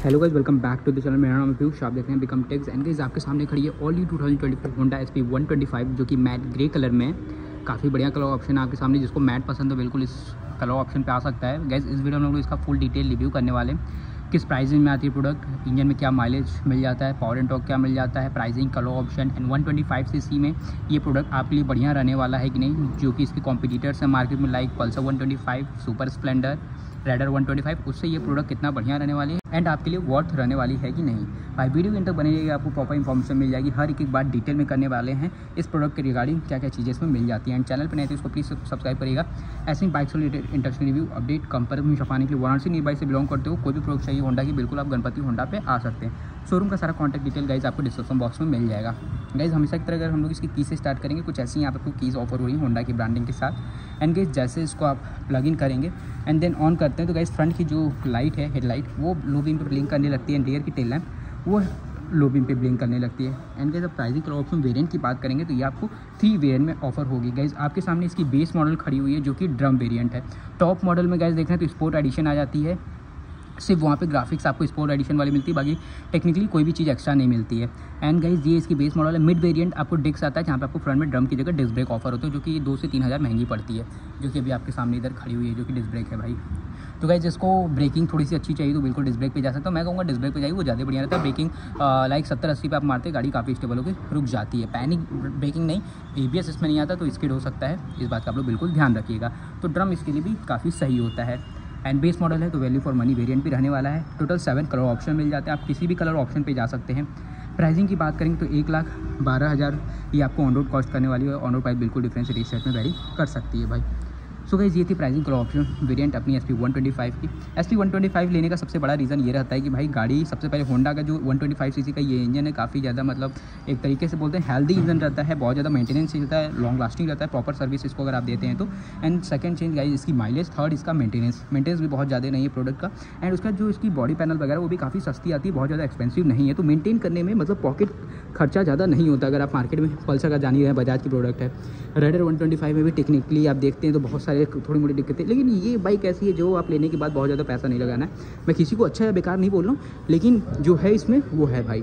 Hello guys, welcome back to the channel. मेरा नाम है पीयूष, आप देख रहे हैं बिकम टेक्स। एंड गाइस, आपके सामने खड़ी है ऑल न्यू 2024 होंडा SP 125 जो कि मैट ग्रे कलर में काफ़ी बढ़िया कलर ऑप्शन है आपके सामने। जिसको मैट पसंद है बिल्कुल इस कलर ऑप्शन पे आ सकता है। गाइस, इस वीडियो में हम लोग इसका फुल डिटेल रिव्यू करने वाले हैं। किस प्राइसिंग में आती है प्रोडक्ट, इंजन में क्या माइलेज मिल जाता है, पावर एंड टॉर्क क्या मिल जाता है, pricing, colour option and 125 cc में ये प्रोडक्ट आपके लिए बढ़िया रहने वाला है कि नहीं, जो कि इसके कॉम्पिटिटर्स हैं मार्केट में like Pulsar 125, Super Splendor, Raider 125, उससे ये प्रोडक्ट कितना बढ़िया रहने वाली है एंड आपके लिए वर्थ रहने वाली है कि नहीं। भाई वीडियो के अंत तक बने रहिएगा, आपको प्रॉपर इन्फॉर्मेशन मिल जाएगी। हर एक बात डिटेल में करने वाले हैं इस प्रोडक्ट के रिगार्डिंग क्या क्या चीज़ें इसमें मिल जाती हैं। एंड चैनल पर नहीं तो उसको प्लीज़ सब्सक्राइब करिएगा। ऐसे ही बाइक से related interesting review update compare में छपाने के लिए वाराणसी नियर बाई से बिलोंग करते हो, कोई भी प्रोडक्ट चाहिए होंडा की, बिल्कुल आप गणपति होंडा पे आ सकते हैं। शोरूम का सारा कॉन्टैक्ट डिटेल गाइज आपको डिस्क्रिप्शन बॉक्स में मिल जाएगा। गाइज, हमेशा की तरह अगर हम लोग इसकी की से स्टार्ट करेंगे, कुछ ऐसी यहाँ पर आपको कीज़ ऑफर हो रही है होंडा की ब्रांडिंग के साथ। एंड गाइज, जैसे इसको आप प्लग इन करेंगे एंड देन ऑन करते हैं तो गाइज फ्रंट की जो लाइट है, हेडलाइट, वो लो बीम पे ब्लिंक करने लगती है। एंड रियर की टेल लैम्प वो लो बीम पे ब्लिंक करने लगती है। एंड गाइज, अब प्राइसिंग कलर ऑप्शन वेरिएंट की बात करेंगे तो ये आपको 3 वेरिएंट में ऑफर होगी। गाइज, आपके सामने इसकी बेस मॉडल खड़ी हुई है जो कि ड्रम वेरिएंट है। टॉप मॉडल में गाइज देख रहे हैं तो स्पोर्ट एडिशन आ जाती है। सिर्फ वहाँ पे ग्राफिक्स आपको स्पोर्ट एडिशन वाली मिलती है, बाकी टेक्निकली कोई भी चीज़ एक्स्ट्रा नहीं मिलती है। एंड गाइज, ये इसकी बेस मॉडल है। मिड वेरिएंट आपको डिस्क आता है जहाँ पे आपको फ्रंट में ड्रम की जगह डिस्क ब्रेक ऑफर होते हैं, जो कि 2 से 3 हज़ार महंगी पड़ती है, जो कि अभी आपके सामने इधर खड़ी हुई है जो कि डिस्क ब्रेक है भाई। तो गाइज, जिसको ब्रेकिंग थोड़ी सी अच्छी चाहिए तो बिल्कुल डिस्क ब्रेक पे जा सकता हूँ। मैं कहूँगा डिस्क ब्रेक पे जाइए, वो ज़्यादा बढ़िया रहता है। ब्रेकिंग लाइक 70-80 पे आप मारते गाड़ी काफ़ी स्टेबल होकर रुक जाती है। पैनिक ब्रेकिंग नहीं, ABS इसमें नहीं आता तो स्किड हो सकता है, इस बात का आप लोग बिल्कुल ध्यान रखिएगा। तो ड्रम इसके लिए भी काफ़ी सही होता है। एंड बेस मॉडल है तो वैल्यू फॉर मनी वेरिएंट भी रहने वाला है। टोटल 7 कलर ऑप्शन मिल जाते हैं, आप किसी भी कलर ऑप्शन पे जा सकते हैं। प्राइसिंग की बात करेंगे तो 1,12,000 ये आपको ऑन रोड कॉस्ट करने वाली है। ऑन रोड प्राइस बिल्कुल डिफरेंस रेट में वैरी कर सकती है भाई। सो गाइस, ये थी प्राइसिंग कलर ऑप्शन वेरिएंट अपनी SP 125 की। SP 125 लेने का सबसे बड़ा रीज़न ये रहता है कि भाई गाड़ी, सबसे पहले होंडा का जो 125 सीसी का ये इंजन है काफ़ी ज़्यादा, मतलब एक तरीके से बोलते हैं हेल्दी इंजन रहता है, बहुत ज़्यादा मेंटेनेंस रहता है, लॉन्ग लास्टिंग रहता है, प्रॉपर सर्विस इसको अगर आप देते हैं तो। एंड सेकंड चेंज गाइस इसकी माइलेज, थर्ड इसका मेंटेनेंस भी बहुत ज़्यादा नहीं है प्रोडक्ट का। एंड उसका जो इसकी बॉडी पैनल वगैरह वो भी काफ़ी सस्ती आती है, बहुत ज़्यादा एक्सपेंसिव नहीं है, तो मेंटेन करने में मतलब पॉकेट खर्चा ज़्यादा नहीं होता। अगर आप मार्केट में पल्सर का जान ही रहे हैं, बजाज की प्रोडक्ट है। राइडर 125 में भी टेक्निकली आप देखते हैं तो बहुत सारे थोड़ी मोटी दिक्कतें, लेकिन ये बाइक ऐसी है जो आप लेने के बाद बहुत ज़्यादा पैसा नहीं लगाना है। मैं किसी को अच्छा या बेकार नहीं बोल रहा हूँ, लेकिन जो है इसमें वो है भाई।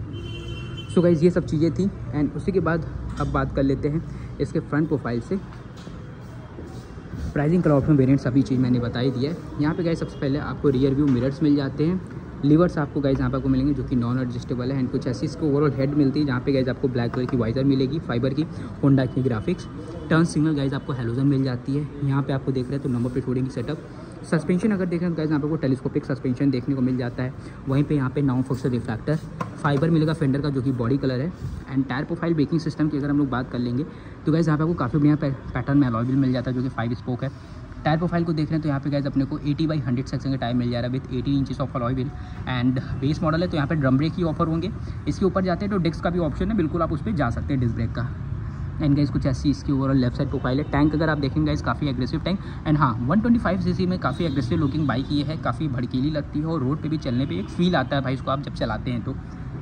सो गाइस, ये सब चीज़ें थी। एंड उसी के बाद अब बात कर लेते हैं इसके फ्रंट प्रोफाइल से। प्राइसिंग कलर ऑप्शन वेरिएंट सभी चीज़ मैंने बता ही दिया है। यहाँ पे गाइस सबसे पहले आपको रियर व्यू मिरर्स मिल जाते हैं। लीवर्स आपको गाइस यहाँ पे आपको मिलेंगे जो कि नॉन एडजस्टेबल है। एंड कुछ ऐसी इसको ओवरऑल हेड मिलती है जहाँ पे गाइस आपको ब्लैक कलर की वाइजर मिलेगी, फाइबर की, होंडा की ग्राफिक्स। टर्न सिग्नल गाइस आपको हेलोजन मिल जाती है। यहाँ पे आपको देख रहे हैं तो नंबर प्लेट होल्डिंग की सेटअप। सस्पेंशन अगर देखें तो गाइस यहाँ पे आपको टेलीस्कोपिक सस्पेंशन देखने को मिल जाता है। वहीं पे यहाँ पे नाउ फोक्सर रिफ्लेक्टर, फाइबर मिलेगा फेंडर का जो कि बॉडी कलर है। And tyre profile braking system की अगर हम लोग बात कर लेंगे तो गाइस यहाँ पे आपको काफ़ी बढ़िया पैटर्न में अलॉय व्हील मिल जाता है जो कि 5 स्पोक है। टायर प्रोफाइल को देख रहे हैं तो यहाँ पे गाइस अपने को 80/100 सेक्शन का टायर मिल जा रहा है with 18 inches of alloy wheel. And base model है तो यहाँ पे ड्रम ब्रेक ही ऑफर होंगे। इसके ऊपर जाते हैं तो डिस्क का भी ऑप्शन है, बिल्कुल आप उस पर जा सकते हैं डिस्क ब्रेक का। एंड गाइस, कुछ ऐसी इसकी ओवरऑल लेफ्ट साइड प्रोफाइल है। टैंक अगर आप देखेंगे गाइस काफ़ी एग्रेसिव टैंक। एंड हाँ, 125 सीसी में काफ़ी एग्रेसिव लुकिंग बाइक ये है, काफ़ी भड़कीली लगती है और रोड पे भी चलने पे एक फील आता है भाई इसको आप जब चलाते हैं तो।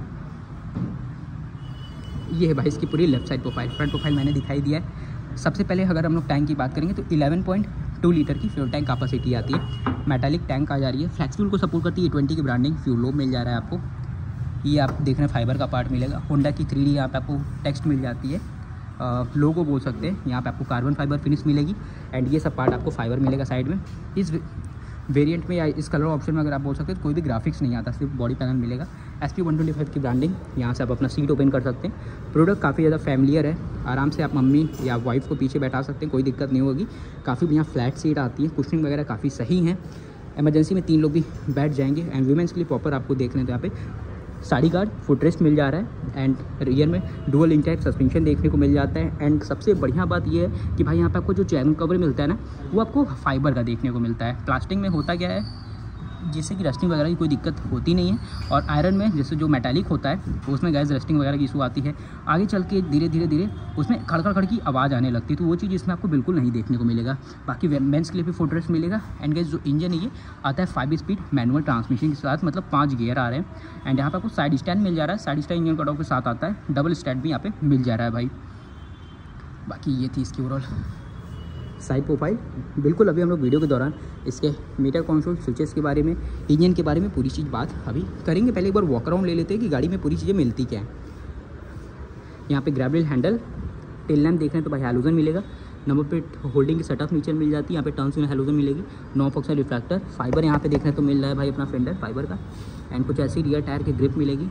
ये है भाई इसकी पूरी left side profile. Front profile मैंने दिखाई दिया है। सबसे पहले अगर हम लोग टैंक की बात करेंगे तो 11.2 लीटर की फ्यूल टैंक कैपेसिटी आती है। मेटालिक टैंक आ जा रही है, फ्लैक्स फ्यूल को सपोर्ट करती है। 20 की ब्रांडिंग, फ्यूल लोब मिल जा रहा है आपको। ये आप देख रहे हैं फाइबर का पार्ट मिलेगा। होंडा की 3D यहाँ पे आपको टेक्स्ट मिल जाती है, लोगो बोल सकते हैं। यहाँ पे आपको कार्बन फाइबर फिनिश मिलेगी। एंड ये सब पार्ट आपको फाइबर मिलेगा साइड में। इस वेरिएंट में या इस कलर ऑप्शन में अगर आप बोल सकते हैं तो कोई भी ग्राफिक्स नहीं आता, सिर्फ बॉडी पैनल मिलेगा। SP 125 की ब्रांडिंग, यहाँ से आप अपना सीट ओपन कर सकते हैं। प्रोडक्ट काफ़ी ज़्यादा फैमिलियर है, आराम से आप मम्मी या वाइफ को पीछे बैठा सकते हैं, कोई दिक्कत नहीं होगी। काफ़ी बढ़िया फ्लैट सीट आती है, कुशनिंग वगैरह काफ़ी सही है। इमरजेंसी में 3 लोग भी बैठ जाएंगे। एंड वीमेंस के लिए प्रॉपर आपको देख रहे हैं तो यहाँ पे साड़ी गार्ड, फुटरेस्ट मिल जा रहा है। एंड रियर में डुअल लिंक टाइप सस्पेंशन देखने को मिल जाता है। एंड सबसे बढ़िया बात यह है कि भाई यहाँ पे आपको जो चैन कवर मिलता है ना, वो आपको फाइबर का देखने को मिलता है। प्लास्टिक में होता क्या है, जिससे कि रस्टिंग वगैरह की कोई दिक्कत होती नहीं है। और आयरन में जैसे जो मेटालिक होता है उसमें गैस रस्टिंग वगैरह की इशू आती है। आगे चल के धीरे धीरे उसमें खड़खड़ की आवाज़ आने लगती है, तो वो चीज़ इसमें आपको बिल्कुल नहीं देखने को मिलेगा। बाकी मेंस के लिए भी फुटरेस्ट मिलेगा। एंड गैस जो इंजन है ये आता है 5 स्पीड मैनुअल ट्रांसमिशन के साथ, मतलब 5 गियर आ रहे हैं। एंड यहाँ पर आपको साइड स्टैंड मिल जा रहा है, side stand engine cut off के साथ आता है। डबल स्टैंड भी यहाँ पे मिल जा रहा है भाई। बाकी ये थी इसकी ओवरऑल साइड प्रोफाइल बिल्कुल अभी हम लोग वीडियो के दौरान इसके मीटर कंसोल, स्विचेस के बारे में, इंजन के बारे में पूरी चीज़ बात अभी करेंगे। पहले एक बार वॉक अराउंड ले लेते हैं कि गाड़ी में पूरी चीज़ें मिलती क्या है। यहाँ पे grab rail handle, tail lamp देख रहे हैं तो भाई हैलोजन मिलेगा। नंबर प्लेट होल्डिंग की सेटअप नीचे मिल जाती है। यहाँ पे टर्न सिग्नल हैलोजन मिलेगी। नॉफ ऑक्साइड रिफ्लेक्टर फाइबर यहाँ पे देख रहे हैं तो मिल रहा है भाई अपना फेंडर फाइबर का। एंड कुछ ऐसी रियर टायर की ग्रिप मिलेगी।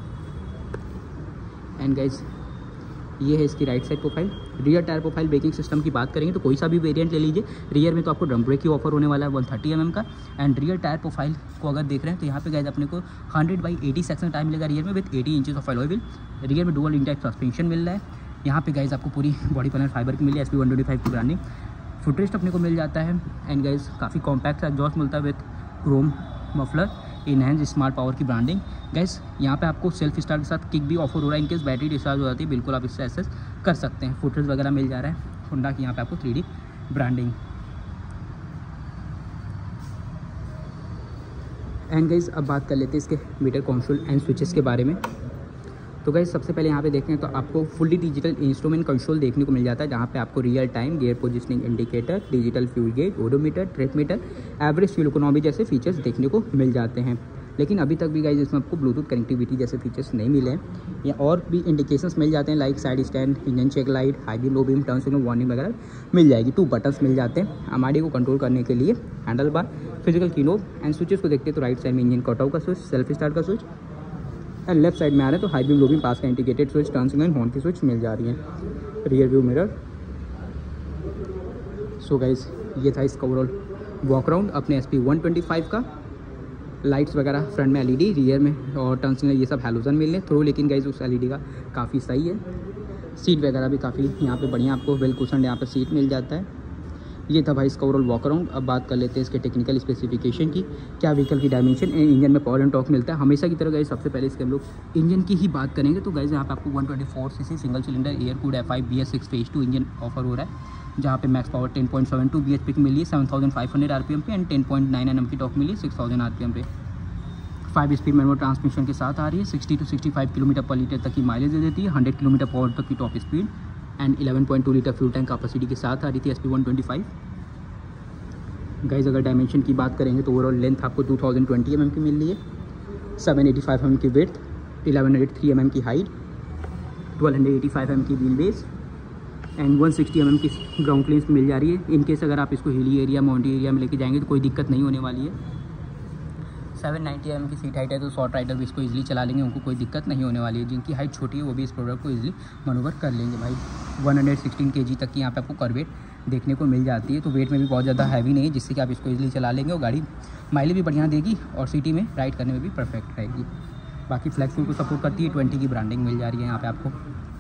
एंड गाइज ये है इसकी right side profile. Rear tyre profile braking system की बात करेंगे तो कोई सा भी वेरिएंट ले लीजिए। रियर में तो आपको ड्रम ब्रेक की ऑफर होने वाला है 130 mm का। एंड रियर टायर प्रोफाइल को अगर देख रहे हैं तो यहाँ पे गाइज अपने को 100/80 सेक्शन टाइम मिलेगा रियर में with 80 inches of alloy wheel. Rear में डुअल इंटेक्ट सस्पेंशन मिल रहा है। यहाँ पे गाइज आपको पूरी बॉडी पैनल फाइबर की मिली है। SP 125 की ब्रांडिंग। फुटरेस्ट अपने को मिल जाता है। एंड गाइज काफ़ी कॉम्पैक्ट एग्जॉस्ट मिलता है with chrome muffler, enhance smart power की ब्रांडिंग। गाइस यहाँ पे आपको सेल्फ स्टार्ट के साथ किक भी ऑफर हो रहा है। इनकेस बैटरी डिस्चार्ज हो जाती है बिल्कुल आप इससे एक्सेस कर सकते हैं। फुटरेस्ट वगैरह मिल जा रहा है। होंडा की यहाँ पे आपको 3D ब्रांडिंग। एंड गाइस अब बात कर लेते हैं इसके मीटर कंसोल एंड स्विचेस के बारे में। तो गाइस सबसे पहले यहाँ पे देखें तो आपको फुल्ली डिजिटल इंस्ट्रूमेंट कंसोल देखने को मिल जाता है, जहाँ पे आपको real time gear positioning indicator, digital fuel gauge, odometer, trip meter, average fuel economy जैसे फीचर्स देखने को मिल जाते हैं। लेकिन अभी तक भी गाइस इसमें आपको ब्लूटूथ कनेक्टिविटी जैसे फीचर्स नहीं मिले हैं। या और भी इंडिकेशंस मिल जाते हैं like side stand, engine check light, high beam, low beam, turn signal, warning वगैरह मिल जाएगी। 2 बटन्स मिल जाते हैं हमारे को कंट्रोल करने के लिए, handle bar, physical knob. And switches को देखते हैं तो राइट साइड में इंजन कट आउट का स्विच, सेल्फ स्टार्ट का स्विच। एंड लेफ्ट साइड में आ रहे हैं तो high beam, low beam, pass का indicated switch, turn signal, horn की स्विच मिल जा रही है। Rear view mirror. So guys ये था इसका ओवरऑल वॉक अराउंड अपने SP 125 का। लाइट्स वगैरह फ्रंट में LED, रियर में और टर्न सिग्नल ये सब हैलोजन मिल रहे हैं थ्रू, लेकिन गाइस उस LED का काफ़ी सही है। सीट वगैरह भी काफ़ी यहाँ पे बढ़िया आपको वेल कुशन यहाँ पे सीट मिल जाता है। ये था भाई इसका ओवरऑल वॉक अराउंड। अब बात कर लेते हैं इसके टेक्निकल स्पेसिफिकेशन की, क्या व्हीकल की डायमेंशन, इंजन में पावर एंड टॉर्क मिलता है। हमेशा की तरह गाइस सबसे पहले इसके हम लोग इंजन की ही बात करेंगे। तो गाइस यहाँ पे आपको 124 cc single cylinder air cooled F5 BS6 phase 2 engine offer हो रहा है, जहाँ पे मैक्स पावर 10.72 bhp की मिली है 7500 rpm पे। एंड 10.9 Nm की टॉर्क मिली है 6000 rpm पे। 5 स्पीड मैनुअल ट्रांसमिशन के साथ आ रही है। 60 to 65 किलोमीटर पर लीटर तक की माइलेज दे देती है। 100 किलोमीटर पर आवर तक की top speed. And 11.2 litre fuel tank capacity के साथ आ रही थी SP 125। गाइज अगर डायमेंशन की बात करेंगे तो ओवरऑल लेंथ आपको 2020 mm की मिल रही है, 785 mm की विड्थ, 1103 mm की हाइट, 1285 mm की व्हील बेस एंड 160 mm की ग्राउंड क्लियरेंस मिल जा रही है। इनकेस अगर आप इसको हिली एरिया, माउंटेन एरिया में लेके जाएंगे तो कोई दिक्कत नहीं होने वाली है। 790 mm की सीट हाइट है तो शॉर्ट राइडर भी इसको इजीली चला लेंगे, उनको कोई दिक्कत नहीं होने वाली है। जिनकी हाइट छोटी है वो भी इस प्रोडक्ट को इजीली मनोवर कर लेंगे भाई। 116 kg तक की यहाँ पे आपको कर वेट देखने को मिल जाती है, तो वेट में भी बहुत ज़्यादा हैवी नहीं है, जिससे कि आप इसको इजीली चला लेंगे और गाड़ी माइलेज भी बढ़िया देगी और सिटी में राइड करने में भी परफेक्ट रहेगी। बाकी फ्लैक्स को सपोर्ट करती है, 20 की ब्रांडिंग मिल जा रही है यहाँ पे आपको।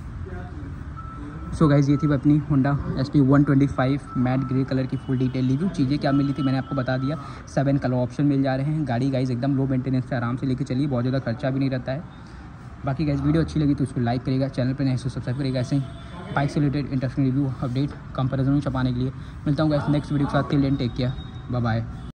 सो गाइज ये थी अपनी Honda SP 125 matte grey colour की फुल डिटेल रिव्यू। चीज़ें क्या मिली थी मैंने आपको बता दिया। 7 कलर ऑप्शन मिल जा रहे हैं। गाड़ी गाइज एकदम लो मेंटेनेंस से आराम से लेके चलिए, बहुत ज़्यादा खर्चा भी नहीं रहता है। बाकी गाइज वीडियो अच्छी लगी तो उसको लाइक करेगा, चैनल पर नहीं तो सब्सक्राइब करेगा। ऐसे ही बाइक से related interesting review update comparison में छपाने के लिए मिलता हूँ गाइज नेक्स्ट वीडियो के साथ। Till then take care, bye bye.